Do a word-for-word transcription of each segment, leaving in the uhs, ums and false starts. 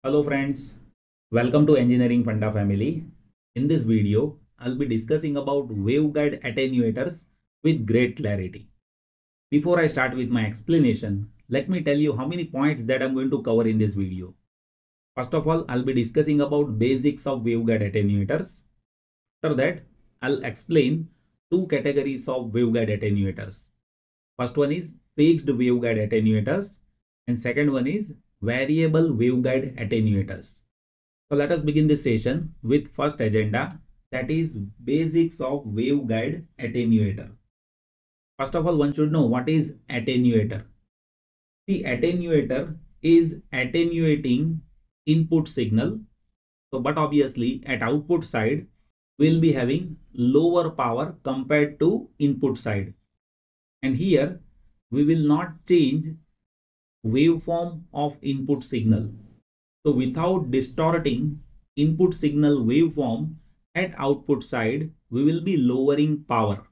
Hello friends, welcome to Engineering Funda family. In this video, I'll be discussing about waveguide attenuators with great clarity. Before I start with my explanation, let me tell you how many points that I'm going to cover in this video. First of all, I'll be discussing about basics of waveguide attenuators. After that, I'll explain two categories of waveguide attenuators. First one is fixed waveguide attenuators and second one is variable waveguide attenuators. So let us begin this session with first agenda, that is basics of waveguide attenuator. First of all, one should know what is attenuator. The attenuator is attenuating input signal. So but obviously at output side we'll be having lower power compared to input side. And here we will not change waveform of input signal. So without distorting input signal waveform at output side, we will be lowering power.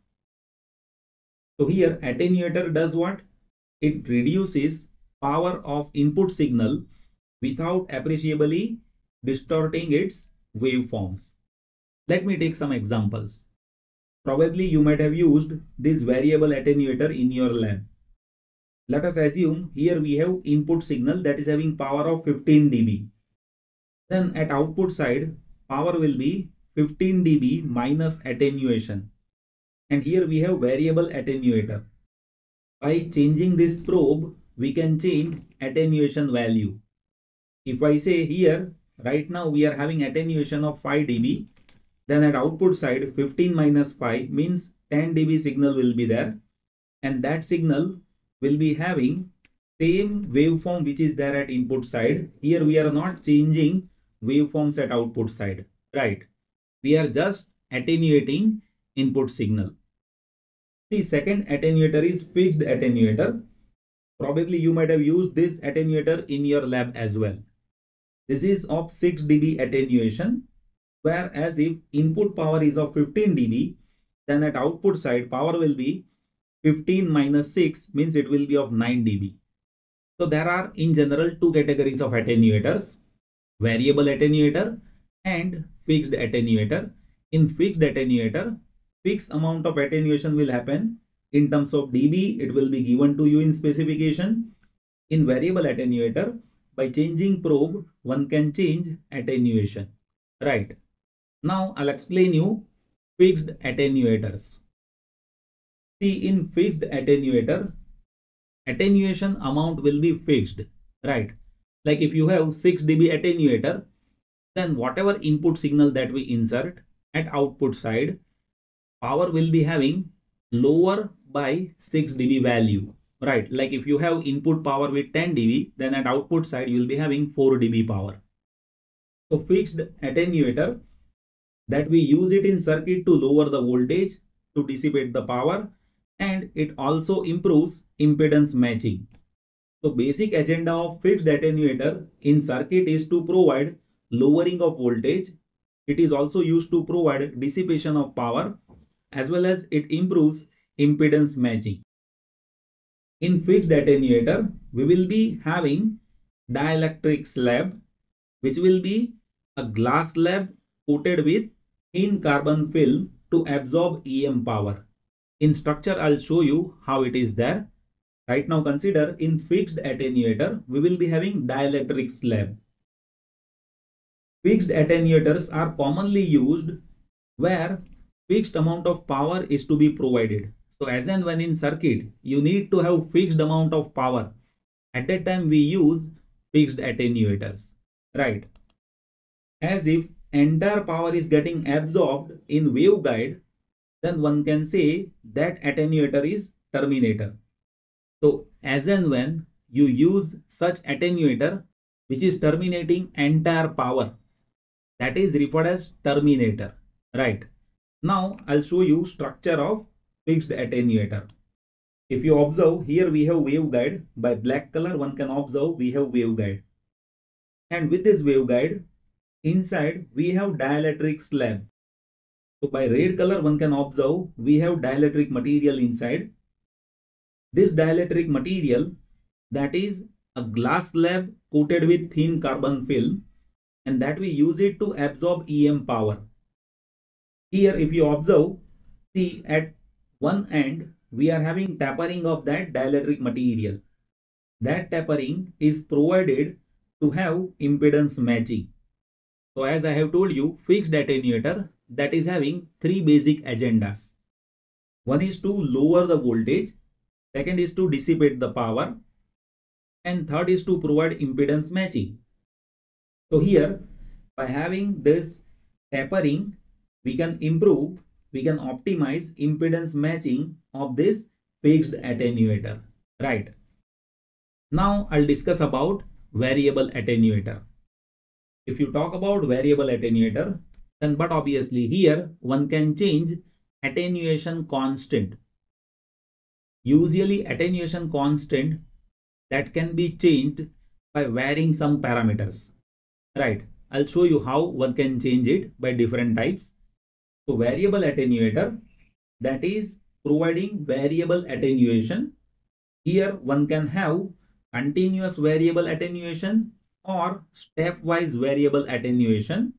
So here attenuator does what? It reduces power of input signal without appreciably distorting its waveforms. Let me take some examples. Probably you might have used this variable attenuator in your lab. Let us assume here we have input signal that is having power of fifteen D B. Then at output side, power will be fifteen D B minus attenuation. And here we have variable attenuator. By changing this probe, we can change attenuation value. If I say here, right now we are having attenuation of five D B. Then at output side, fifteen minus five means ten D B signal will be there. And that signal will be having same waveform which is there at input side. Here we are not changing waveforms at output side, right? We are just attenuating input signal. The second attenuator is fixed attenuator. Probably you might have used this attenuator in your lab as well. This is of six D B attenuation, whereas if input power is of fifteen D B, then at output side power will be fifteen minus six means it will be of nine D B. So there are in general two categories of attenuators, variable attenuator and fixed attenuator. In fixed attenuator, fixed amount of attenuation will happen in terms of D B, it will be given to you in specification. In variable attenuator, by changing probe, one can change attenuation, right? Now I'll explain you fixed attenuators. See, in fixed attenuator, attenuation amount will be fixed, right? Like if you have six D B attenuator, then whatever input signal that we insert at output side, power will be having lower by six D B value, right? Like if you have input power with ten D B, then at output side you will be having four D B power. So fixed attenuator, that we use it in circuit to lower the voltage, to dissipate the power, and it also improves impedance matching. So basic agenda of fixed attenuator in circuit is to provide lowering of voltage. It is also used to provide dissipation of power, as well as it improves impedance matching. In fixed attenuator, we will be having dielectric slab, which will be a glass slab coated with thin carbon film to absorb E M power. In structure, I'll show you how it is there. Right now consider in fixed attenuator, we will be having dielectric slab. Fixed attenuators are commonly used where fixed amount of power is to be provided. So as and when in circuit, you need to have fixed amount of power. At that time we use fixed attenuators, right? As if entire power is getting absorbed in waveguide, then one can say that attenuator is terminator. So as and when you use such attenuator which is terminating entire power, that is referred as terminator, right? Now I'll show you structure of fixed attenuator. If you observe, here we have waveguide. By black color one can observe we have waveguide. And with this waveguide, inside we have dielectric slab. So by red color one can observe we have dielectric material inside. This dielectric material, that is a glass slab coated with thin carbon film, and that we use it to absorb E M power. Here if you observe, see at one end we are having tapering of that dielectric material. That tapering is provided to have impedance matching. So as I have told you, fixed attenuator that is having three basic agendas. One is to lower the voltage, second is to dissipate the power, and third is to provide impedance matching. So here by having this tapering, we can improve, we can optimize impedance matching of this fixed attenuator, right? Now I'll discuss about variable attenuator. If you talk about variable attenuator, then but obviously here one can change attenuation constant. Usually attenuation constant that can be changed by varying some parameters, right? I'll show you how one can change it by different types. So variable attenuator, that is providing variable attenuation. Here one can have continuous variable attenuation or stepwise variable attenuation.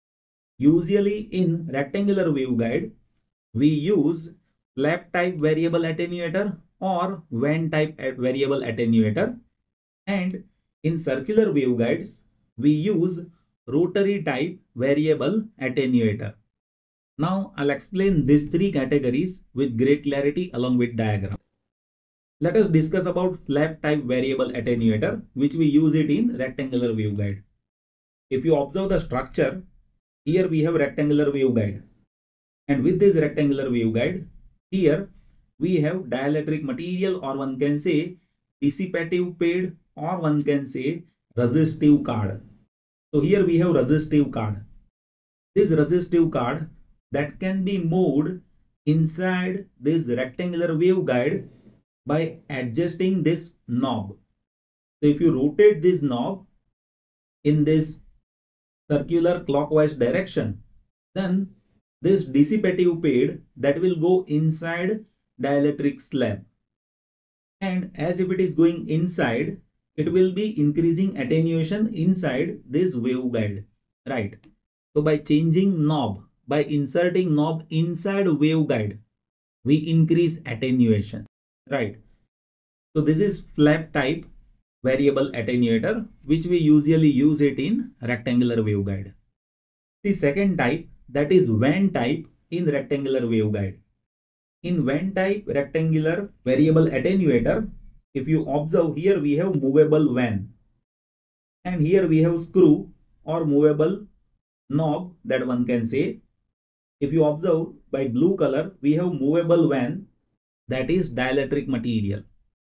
Usually in rectangular waveguide, we use flap type variable attenuator or vane type variable attenuator, and in circular waveguides, we use rotary type variable attenuator. Now I'll explain these three categories with great clarity along with diagram. Let us discuss about flap type variable attenuator, which we use it in rectangular waveguide. If you observe the structure, here we have rectangular waveguide, and with this rectangular waveguide, here we have dielectric material, or one can say dissipative pad, or one can say resistive card. So here we have resistive card. This resistive card that can be moved inside this rectangular waveguide by adjusting this knob. So if you rotate this knob in this circular clockwise direction, then this dissipative pad that will go inside dielectric slab, and as if it is going inside, it will be increasing attenuation inside this waveguide, right? So by changing knob, by inserting knob inside waveguide, we increase attenuation, right? So this is flap type variable attenuator, which we usually use it in rectangular waveguide. The second type, that is vane type in rectangular waveguide. In vane type rectangular variable attenuator, if you observe, here we have movable vane, and here we have screw or movable knob, that one can say. If you observe by blue color, we have movable vane, that is dielectric material.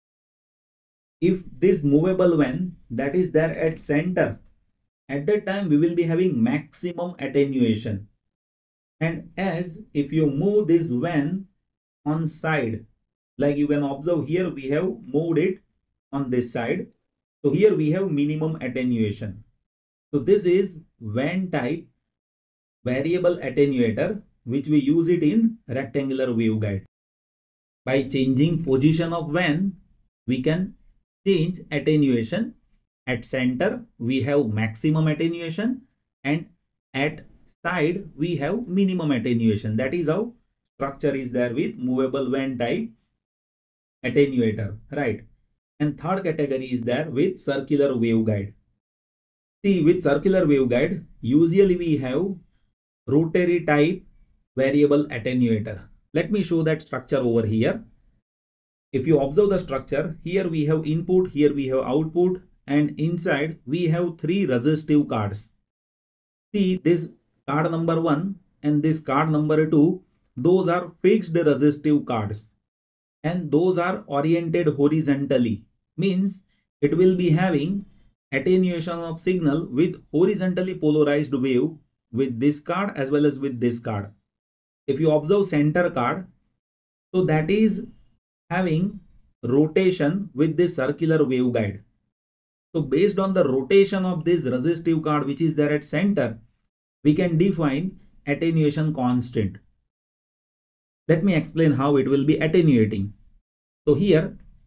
If this movable vane that is there at center, at that time we will be having maximum attenuation. And as if you move this vane on side, like you can observe here, we have moved it on this side. So here we have minimum attenuation. So this is vane type variable attenuator, which we use it in rectangular waveguide. By changing position of vane, we can change attenuation. At center we have maximum attenuation, and at side we have minimum attenuation. That is how structure is there with movable vane type attenuator, right? And third category is there with circular waveguide. See, with circular waveguide, usually we have rotary type variable attenuator. Let me show that structure over here. If you observe the structure, here we have input, here we have output, and inside we have three resistive cards. See, this card number one and this card number two, those are fixed resistive cards, and those are oriented horizontally, means it will be having attenuation of signal with horizontally polarized wave with this card as well as with this card. If you observe center card, so that is having rotation with this circular waveguide. So based on the rotation of this resistive card which is there at center, we can define attenuation constant. Let me explain how it will be attenuating. So here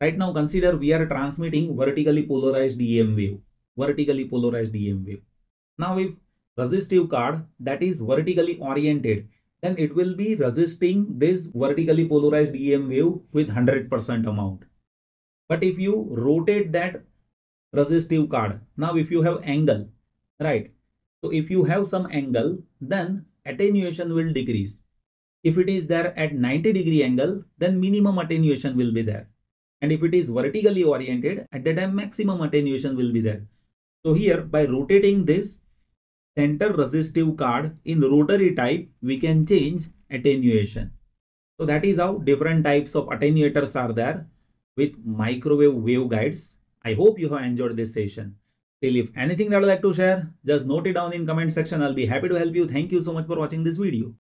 Right now consider we are transmitting vertically polarized E M wave, vertically polarized E M wave. Now if resistive card that is vertically oriented, then it will be resisting this vertically polarized E M wave with one hundred percent amount. But if you rotate that resistive card, now if you have angle, right? So if you have some angle, then attenuation will decrease. If it is there at ninety degree angle, then minimum attenuation will be there. And if it is vertically oriented, at that time maximum attenuation will be there. So here by rotating this center resistive card in rotary type, we can change attenuation. So that is how different types of attenuators are there with microwave waveguides. I hope you have enjoyed this session. Still, if anything that I would like to share, just note it down in comment section. I'll be happy to help you. Thank you so much for watching this video.